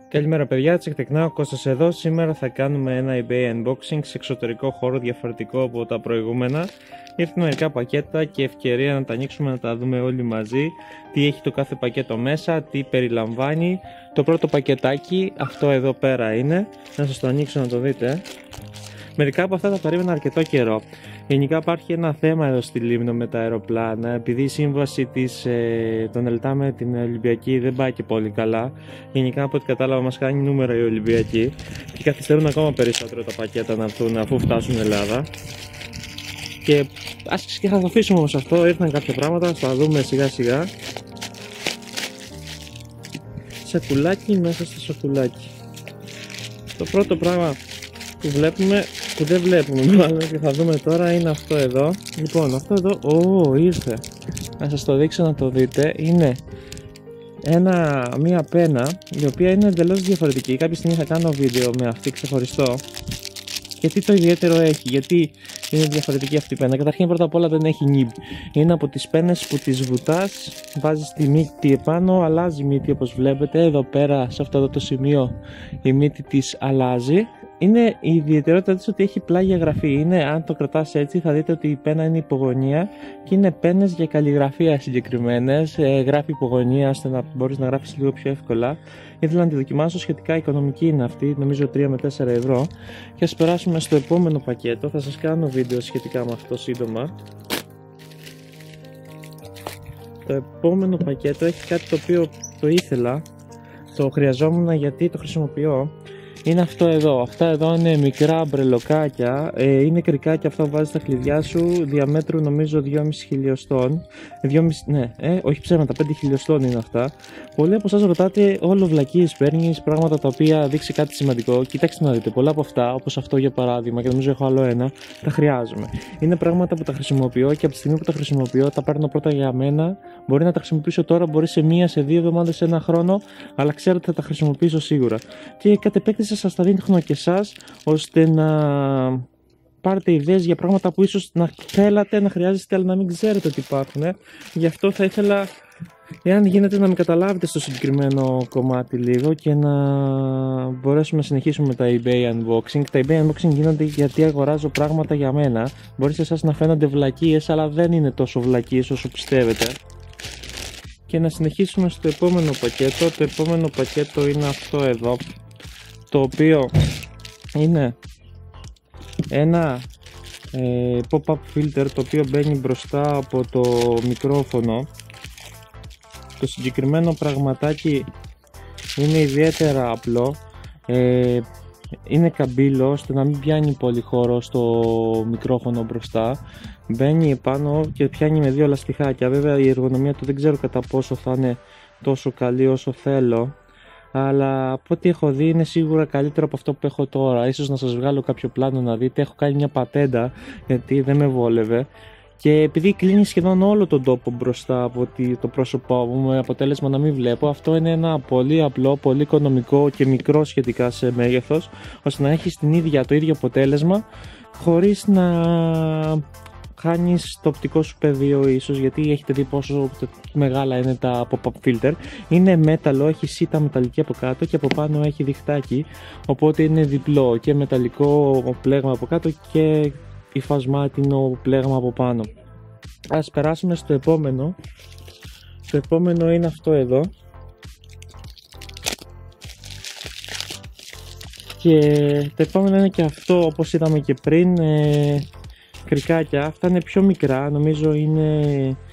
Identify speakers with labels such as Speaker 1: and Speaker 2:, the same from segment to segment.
Speaker 1: Καλημέρα παιδιά, Τσεκτεκνά, ο Κώστας εδώ. Σήμερα θα κάνουμε ένα eBay unboxing σε εξωτερικό χώρο διαφορετικό από τα προηγούμενα. Ήρθαν μερικά πακέτα και ευκαιρία να τα ανοίξουμε, να τα δούμε όλοι μαζί. Τι έχει το κάθε πακέτο μέσα, τι περιλαμβάνει. Το πρώτο πακετάκι, αυτό εδώ πέρα είναι. Να σας το ανοίξω να το δείτε. Μερικά από αυτά τα περίμενα αρκετό καιρό. Γενικά υπάρχει ένα θέμα εδώ στη Λίμνο με τα αεροπλάνα, επειδή η σύμβαση των ΕΛΤΑ με την Ολυμπιακή δεν πάει και πολύ καλά. Γενικά από ό,τι κατάλαβα μας κάνει νούμερα η Ολυμπιακή και καθυστερούν ακόμα περισσότερο τα πακέτα να έρθουν αφού φτάσουν Ελλάδα. Και ας και θα το αφήσουμε όμως αυτό, ήρθαν κάποια πράγματα, θα τα δούμε σιγά σιγά. Σακουλάκι μέσα στο σακουλάκι. Το πρώτο πράγμα που δεν βλέπουμε μάλλον και θα δούμε τώρα είναι αυτό εδώ. Λοιπόν, αυτό εδώ, ήρθε. Να σας το δείξω να το δείτε. Είναι μία πένα η οποία είναι εντελώς διαφορετική. Κάποια στιγμή θα κάνω βίντεο με αυτή ξεχωριστό. Γιατί το ιδιαίτερο έχει, γιατί είναι διαφορετική αυτή η πένα. Καταρχήν πρώτα απ' όλα δεν έχει νιμπ. Είναι από τις πένες που τις βουτάς, βάζεις τη μύτη επάνω, αλλάζει η μύτη όπως βλέπετε. Εδώ πέρα σε αυτό εδώ το σημείο η μύτη της αλλάζει. Είναι η ιδιαιτερότητα της ότι έχει πλάγια γραφή. Είναι, αν το κρατάς έτσι θα δείτε ότι η πένα είναι υπογωνία και είναι πένες για καλλιγραφία συγκεκριμένες. Γράφει υπογωνία ώστε να μπορείς να γράφεις λίγο πιο εύκολα. Ήθελα να τη δοκιμάσω, σχετικά οικονομική είναι αυτή, νομίζω 3 με 4 ευρώ. Και ας περάσουμε στο επόμενο πακέτο, θα σας κάνω βίντεο σχετικά με αυτό σύντομα. Το επόμενο πακέτο έχει κάτι το οποίο το ήθελα, το χρειαζόμουν γιατί το χρησιμοποιώ. Είναι αυτό εδώ. Αυτά εδώ είναι μικρά μπρελοκάκια. Είναι κρικάκια, αυτά που βάζεις στα κλειδιά σου. Διαμέτρου νομίζω 2,5 χιλιοστών. Όχι ψέματα, 5 χιλιοστών είναι αυτά. Πολλοί από εσάς ρωτάτε, όλο βλακίες παίρνεις, πράγματα τα οποία δείξει κάτι σημαντικό. Κοιτάξτε να δείτε, πολλά από αυτά, όπως αυτό για παράδειγμα, και νομίζω έχω άλλο ένα, τα χρειάζομαι. Είναι πράγματα που τα χρησιμοποιώ και από τη στιγμή που τα χρησιμοποιώ, τα παίρνω πρώτα για μένα. Μπορεί να τα χρησιμοποιήσω τώρα, μπορεί σε 1, σε 2 εβδομάδες, σε 1 χρόνο, αλλά ξέρω ότι θα τα χρησιμοποιήσω σίγουρα. Και κατ' επέκταση σας τα δείχνω και εσάς, ώστε να πάρετε ιδέες για πράγματα που ίσως να θέλατε, να χρειάζεστε, αλλά να μην ξέρετε ότι υπάρχουν. Γι' αυτό θα ήθελα, εάν γίνεται, να με καταλάβετε στο συγκεκριμένο κομμάτι λίγο και να μπορέσουμε να συνεχίσουμε με τα eBay unboxing. Τα eBay unboxing γίνονται γιατί αγοράζω πράγματα για μένα. Μπορεί σε εσάς να φαίνονται βλακίες, αλλά δεν είναι τόσο βλακίες όσο πιστεύετε. Και να συνεχίσουμε στο επόμενο πακέτο. Το επόμενο πακέτο είναι αυτό εδώ, το οποίο είναι ένα pop-up filter, το οποίο μπαίνει μπροστά από το μικρόφωνο. Το συγκεκριμένο πραγματάκι είναι ιδιαίτερα απλό, είναι καμπύλο ώστε να μην πιάνει πολύ χώρο στο μικρόφωνο μπροστά. Μπαίνει επάνω και πιάνει με 2 λαστιχάκια. Βέβαια η εργονομία του δεν ξέρω κατά πόσο θα είναι τόσο καλή όσο θέλω, αλλά από ό,τι έχω δει είναι σίγουρα καλύτερο από αυτό που έχω τώρα. Ίσως να σας βγάλω κάποιο πλάνο να δείτε. Έχω κάνει μια πατέντα γιατί δεν με βόλευε. Και επειδή κλείνει σχεδόν όλο τον τόπο μπροστά από το πρόσωπό μου, με αποτέλεσμα να μην βλέπω, αυτό είναι ένα πολύ απλό, πολύ οικονομικό και μικρό σχετικά σε μέγεθος, ώστε να έχεις το ίδιο αποτέλεσμα χωρίς να χάνεις το οπτικό σου πεδίο ίσως, γιατί έχετε δει πόσο μεγάλα είναι τα pop-up filter. Είναι μέταλλο, έχει σίτα μεταλλική από κάτω και από πάνω έχει διχτάκι, οπότε είναι διπλό, και μεταλλικό πλέγμα από κάτω και υφασμάτινο πλέγμα από πάνω. Ας περάσουμε στο επόμενο. Το επόμενο είναι αυτό εδώ. Και το επόμενο είναι και αυτό, όπως είδαμε και πριν, κρικάκια. Αυτά είναι πιο μικρά, νομίζω είναι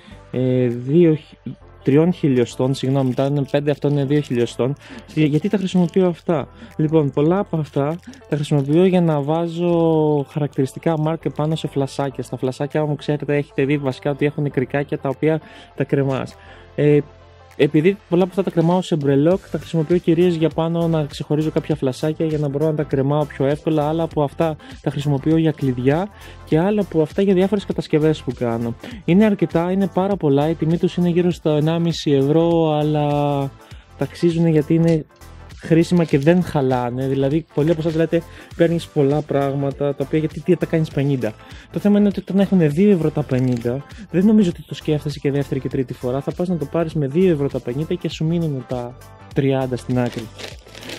Speaker 1: 3 χιλιοστών, συγγνώμη, τα είναι 5, αυτό είναι 2 χιλιοστών. Γιατί τα χρησιμοποιώ αυτά? Λοιπόν, πολλά από αυτά τα χρησιμοποιώ για να βάζω χαρακτηριστικά μάρκε πάνω σε φλασάκια. Στα φλασάκια μου, ξέρετε, έχετε δει βασικά ότι έχουν κρικάκια τα οποία τα κρεμάς. Επειδή πολλά από αυτά τα κρεμάω σε μπρελόκ, τα χρησιμοποιώ κυρίως για πάνω να ξεχωρίζω κάποια φλασάκια για να μπορώ να τα κρεμάω πιο εύκολα. Άλλα από αυτά τα χρησιμοποιώ για κλειδιά και άλλα από αυτά για διάφορες κατασκευές που κάνω. Είναι αρκετά, είναι πάρα πολλά, η τιμή τους είναι γύρω στα 1,5 ευρώ, αλλά ταξίζουν γιατί είναι χρήσιμα και δεν χαλάνε. Δηλαδή, πολλοί από εσάς λέτε παίρνεις πολλά πράγματα τα οποία γιατί τα κάνεις 50. Το θέμα είναι ότι όταν έχουν 2 ευρώ τα 50, δεν νομίζω ότι το σκέφτεσαι και δεύτερη και τρίτη φορά. Θα πας να το πάρεις με 2 ευρώ τα 50 και σου μείνουν τα 30 στην άκρη.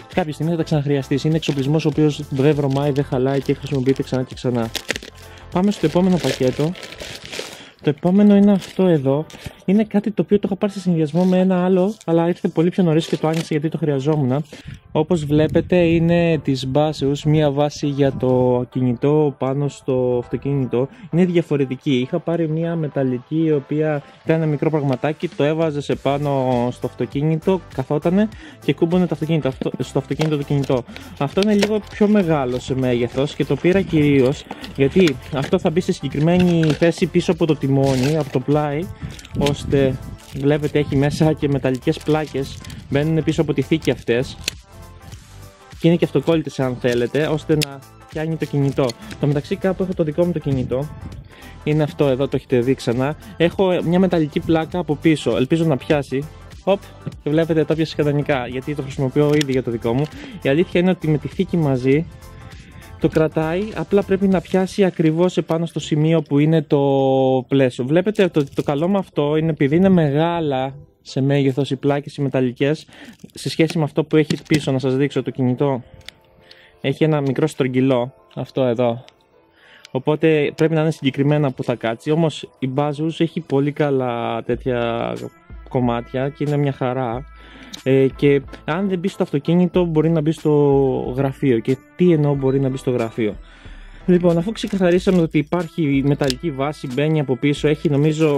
Speaker 1: κάποια στιγμή θα τα ξαναχρειαστείς. Είναι εξοπλισμός ο οποίος δεν βρωμάει, δεν χαλάει και χρησιμοποιείται ξανά και ξανά. Πάμε στο επόμενο πακέτο. Το επόμενο είναι αυτό εδώ. Είναι κάτι το οποίο το είχα πάρει σε συνδυασμό με ένα άλλο, αλλά ήρθε πολύ πιο νωρίς και το άνοιξα γιατί το χρειαζόμουν. Όπως βλέπετε είναι της Baseus, μία βάση για το κινητό πάνω στο αυτοκίνητο. Είναι διαφορετική. Είχα πάρει μία μεταλλική η οποία ήταν ένα μικρό πραγματάκι, το έβαζε πάνω στο αυτοκίνητο, καθότανε και κούμπονε το αυτοκίνητο, στο αυτοκίνητο το κινητό. Αυτό είναι λίγο πιο μεγάλο σε μέγεθος και το πήρα κυρίως γιατί αυτό θα μπει σε συγκεκριμένη θέση πίσω από το τιμόνι, από το πλάι, ώστε βλέπετε έχει μέσα και μεταλλικές πλάκες, μπαίνουν πίσω από τη θήκη αυτές και είναι και αυτοκόλλητες αν θέλετε, ώστε να πιάνει το κινητό. Το μεταξύ κάπου έχω το δικό μου το κινητό, είναι αυτό εδώ, το έχετε δει ξανά. Έχω μια μεταλλική πλάκα από πίσω, ελπίζω να πιάσει. Οπ, και βλέπετε το πιάσε κανονικά γιατί το χρησιμοποιώ ήδη για το δικό μου. Η αλήθεια είναι ότι με τη θήκη μαζί το κρατάει, απλά πρέπει να πιάσει ακριβώς επάνω στο σημείο που είναι το πλαίσιο. Βλέπετε το καλό με αυτό είναι επειδή είναι μεγάλα σε μέγεθος οι πλάκες οι μεταλλικές σε σχέση με αυτό που έχει πίσω. Να σας δείξω, το κινητό έχει ένα μικρό στρογγυλό, αυτό εδώ, οπότε πρέπει να είναι συγκεκριμένα που θα κάτσει. Όμως η Baseus έχει πολύ καλά τέτοια κομμάτια και είναι μια χαρά. Και αν δεν μπει στο αυτοκίνητο μπορεί να μπει στο γραφείο. Και τι εννοώ μπορεί να μπει στο γραφείο? Λοιπόν, αφού ξεκαθαρίσαμε ότι υπάρχει μεταλλική βάση, μπαίνει από πίσω, έχει νομίζω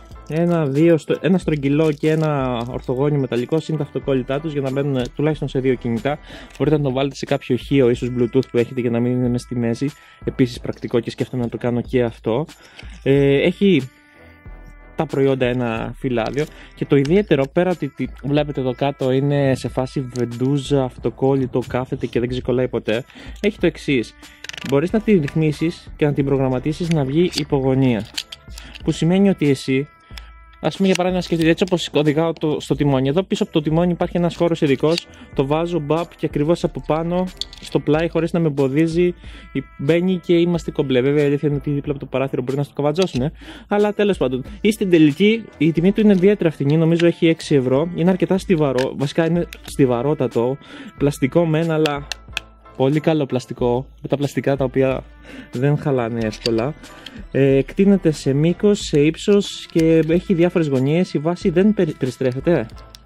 Speaker 1: ένα στρογγυλό και ένα ορθογώνιο μεταλλικό, είναι τα αυτοκόλλητά τους για να μπαίνουν τουλάχιστον σε δύο κινητά. Μπορείτε να το βάλετε σε κάποιο ηχείο, ίσως Bluetooth που έχετε για να μην είναι μέσα στη μέση. Επίσης πρακτικό και σκέφτομαι να το κάνω και αυτό. Έχει τα προϊόντα ένα φυλάδιο και το ιδιαίτερο, πέρα ότι βλέπετε εδώ κάτω είναι σε φάση βεντούζα, αυτοκόλλητο, κάθεται και δεν ξεκολλάει ποτέ, έχει το εξής: μπορείς να τη ρυθμίσεις και να την προγραμματίσεις να βγει υπογωνία, που σημαίνει ότι εσύ, ας πούμε για παράδειγμα σκεφτείτε έτσι όπως οδηγάω στο τιμόνι, εδώ πίσω από το τιμόνι υπάρχει ένας χώρος ειδικός, το βάζω μπαπ και ακριβώς από πάνω στο πλάι χωρίς να με εμποδίζει μπαίνει και είμαστε κομπλέ. Βέβαια η αλήθεια είναι ότι δίπλα από το παράθυρο μπορεί να στο καβατζώσουν, αλλά τέλος πάντων. Ή στην τελική η τιμή του είναι ιδιαίτερα φθηνή, νομίζω έχει 6 ευρώ, είναι αρκετά στιβαρό, βασικά είναι στιβαρότατο, πλαστικό μεν, αλλά πολύ καλό πλαστικό, με τα πλαστικά τα οποία δεν χαλάνε εύκολα. Εκτείνεται σε μήκος, σε ύψος και έχει διάφορες γωνίες. Η βάση δεν περιστρέφεται.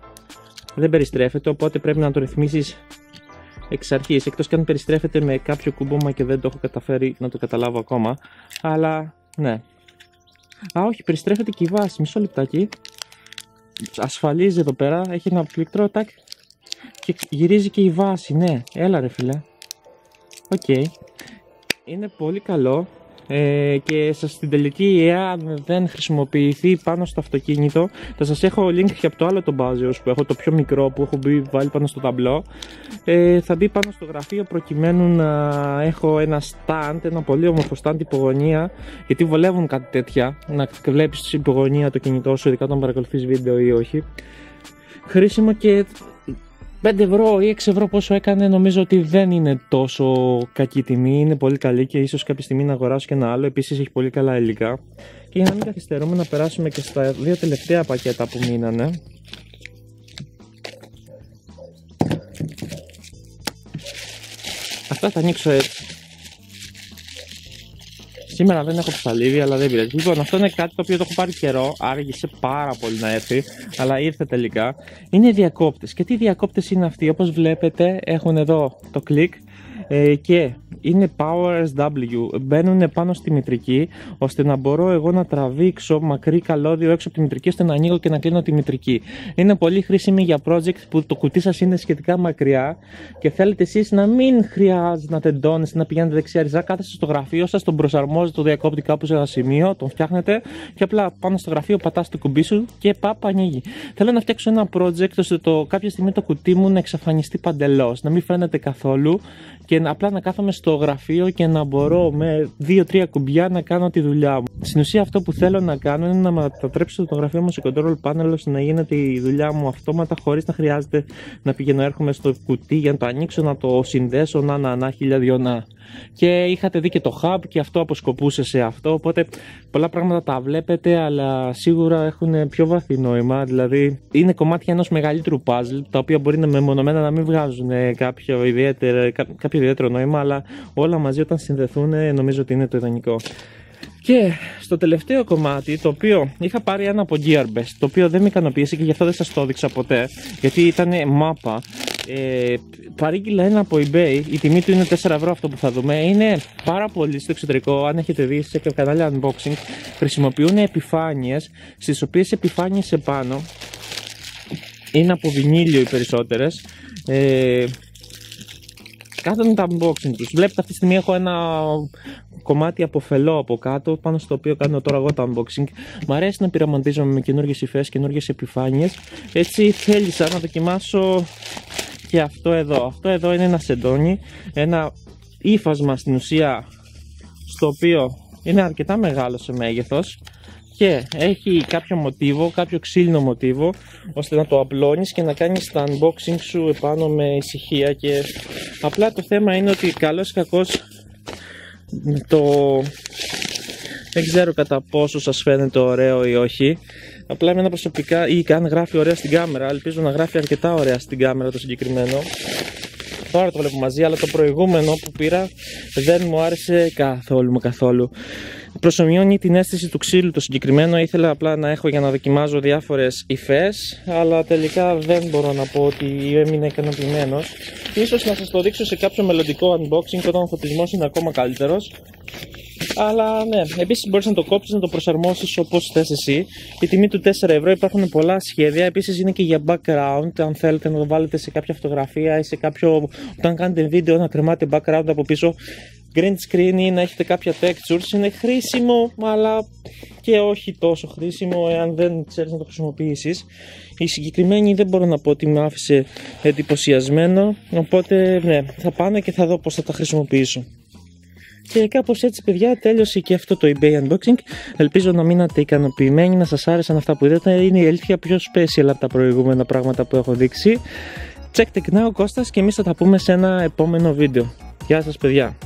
Speaker 1: Δεν περιστρέφεται, οπότε πρέπει να το ρυθμίσεις εξ αρχής. Εκτός και αν περιστρέφεται με κάποιο κούμπομα και δεν το έχω καταφέρει να το καταλάβω ακόμα. Αλλά ναι. Α, όχι, περιστρέφεται και η βάση. Μισό λεπτάκι. Ασφαλίζει εδώ πέρα. Έχει ένα πλήκτρο, τάκ. Και γυρίζει και η βάση. Ναι, έλα ρε φίλε. Οκ. Είναι πολύ καλό. Και στην τελική, εάν δεν χρησιμοποιηθεί πάνω στο αυτοκίνητο, θα σας έχω link και από το άλλο το Baseus που έχω, το πιο μικρό που έχω βάλει πάνω στο ταμπλό. Θα μπει πάνω στο γραφείο προκειμένου να έχω ένα stand, ένα πολύ όμορφο stand υπογωνία, γιατί βολεύουν κάτι τέτοια, να βλέπεις υπογωνία το κινητό σου, ειδικά όταν παρακολουθείς βίντεο ή όχι. Χρήσιμο και 5 ευρώ ή 6 ευρώ πόσο έκανε, νομίζω ότι δεν είναι τόσο κακή τιμή, είναι πολύ καλή και ίσως κάποια στιγμή να αγοράσω και ένα άλλο. Επίσης έχει πολύ καλά υλικά. Και για να μην καθυστερούμε, να περάσουμε και στα δύο τελευταία πακέτα που μείνανε. Αυτά θα ανοίξω έτσι. Σήμερα δεν έχω ψαλίδι, αλλά δεν πειράζει. Λοιπόν, αυτό είναι κάτι το οποίο το έχω πάρει καιρό, άργησε πάρα πολύ να έρθει, αλλά ήρθε τελικά. Είναι διακόπτες. Και τι διακόπτες είναι αυτοί? Όπως βλέπετε, έχουν εδώ το κλικ και είναι Power SW. Μπαίνουν πάνω στη μητρική, ώστε να μπορώ εγώ να τραβήξω μακρύ καλώδιο έξω από τη μητρική, ώστε να ανοίγω και να κλείνω τη μητρική. Είναι πολύ χρήσιμη για project που το κουτί σας είναι σχετικά μακριά και θέλετε εσείς να μην χρειάζεται να τεντώνεστε, να πηγαίνετε δεξιά-αριστερά. Κάθεστε στο γραφείο σας, τον προσαρμόζετε το διακόπτη κάπου σε ένα σημείο, τον φτιάχνετε και απλά πάνω στο γραφείο πατάς το κουμπί σου και πάπα ανοίγει. Θέλω να φτιάξω ένα project ώστε κάποια στιγμή το κουτί μου να εξαφανιστεί παντελώς, να μην φαίνεται καθόλου και απλά να κάθομαι στο γραφείο και να μπορώ με 2-3 κουμπιά να κάνω τη δουλειά μου. Στην ουσία αυτό που θέλω να κάνω είναι να μετατρέψω το γραφείο μου σε control panel ώστε να γίνεται η δουλειά μου αυτόματα χωρίς να χρειάζεται να πηγαίνω έρχομαι στο κουτί για να το ανοίξω, να το συνδέσω, να χίλια να. Και είχατε δει και το hub και αυτό αποσκοπούσε σε αυτό, οπότε πολλά πράγματα τα βλέπετε αλλά σίγουρα έχουν πιο βαθύ νόημα, δηλαδή είναι κομμάτια ενός μεγαλύτερου puzzle τα οποία μπορεί να μεμονωμένα να μην βγάζουν κάποιο ιδιαίτερο νόημα, αλλά όλα μαζί όταν συνδεθούν νομίζω ότι είναι το ιδανικό. Και στο τελευταίο κομμάτι, το οποίο είχα πάρει ένα από Gearbest, το οποίο δεν με ικανοποίησε και γι' αυτό δεν σας το έδειξα ποτέ, γιατί ήταν μάπα. Παρήγγειλα ένα από eBay, η τιμή του είναι 4 ευρώ αυτό που θα δούμε. Είναι πάρα πολύ στο εξωτερικό, αν έχετε δει σε κανάλια unboxing, χρησιμοποιούν επιφάνειες, στις οποίες επιφάνειες επάνω είναι από βινίλιο οι περισσότερες. Κάθονται τα unboxing τους. Βλέπετε αυτή τη στιγμή έχω ένα κομμάτι από φελό από κάτω, πάνω στο οποίο κάνω τώρα εγώ το unboxing. Μ' αρέσει να πειραματίζομαι με καινούργιες υφές, καινούργιες επιφάνειες. Έτσι θέλησα να δοκιμάσω και αυτό εδώ. Αυτό εδώ είναι ένα σεντόνι, ένα ύφασμα στην ουσία, στο οποίο είναι αρκετά μεγάλο σε μέγεθος και έχει κάποιο μοτίβο, κάποιο ξύλινο μοτίβο, ώστε να το απλώνεις και να κάνεις τα unboxing σου επάνω με ησυχία. Και απλά το θέμα είναι ότι καλώς ή κακώς δεν ξέρω κατά πόσο σας φαίνεται ωραίο ή όχι. Απλά εμένα προσωπικά, ή αν γράφει ωραία στην κάμερα, ελπίζω να γράφει αρκετά ωραία στην κάμερα το συγκεκριμένο. Τώρα το βλέπω μαζί, αλλά το προηγούμενο που πήρα δεν μου άρεσε καθόλου. Προσομοιώνει την αίσθηση του ξύλου το συγκεκριμένο. Ήθελα απλά να έχω για να δοκιμάζω διάφορες υφές, αλλά τελικά δεν μπορώ να πω ότι έμεινα ικανοποιημένος. Ίσως να σας το δείξω σε κάποιο μελλοντικό unboxing όταν ο φωτισμός είναι ακόμα καλύτερος. Αλλά ναι, επίσης μπορείς να το κόψεις, να το προσαρμόσεις όπως θες εσύ. Η τιμή του 4 ευρώ, υπάρχουν πολλά σχέδια. Επίσης είναι και για background, αν θέλετε να το βάλετε σε κάποια φωτογραφία ή σε κάποιο, όταν κάνετε βίντεο να κρεμάτε background από πίσω, green screen ή να έχετε κάποια textures. Είναι χρήσιμο, αλλά και όχι τόσο χρήσιμο εάν δεν ξέρεις να το χρησιμοποιήσεις. Η συγκεκριμένη δεν μπορώ να πω ότι με άφησε εντυπωσιασμένο, οπότε ναι, θα πάνε και θα δω πώς θα τα χρησιμοποιήσω. Και κάπως έτσι παιδιά τέλειωσε και αυτό το eBay unboxing. Ελπίζω να μείνατε ικανοποιημένοι, να σας άρεσαν αυτά που είδατε. Είναι η αλήθεια πιο special από τα προηγούμενα πράγματα που έχω δείξει. Check the now, Κώστας, και εμείς θα τα πούμε σε ένα επόμενο βίντεο. Γεια σας παιδιά.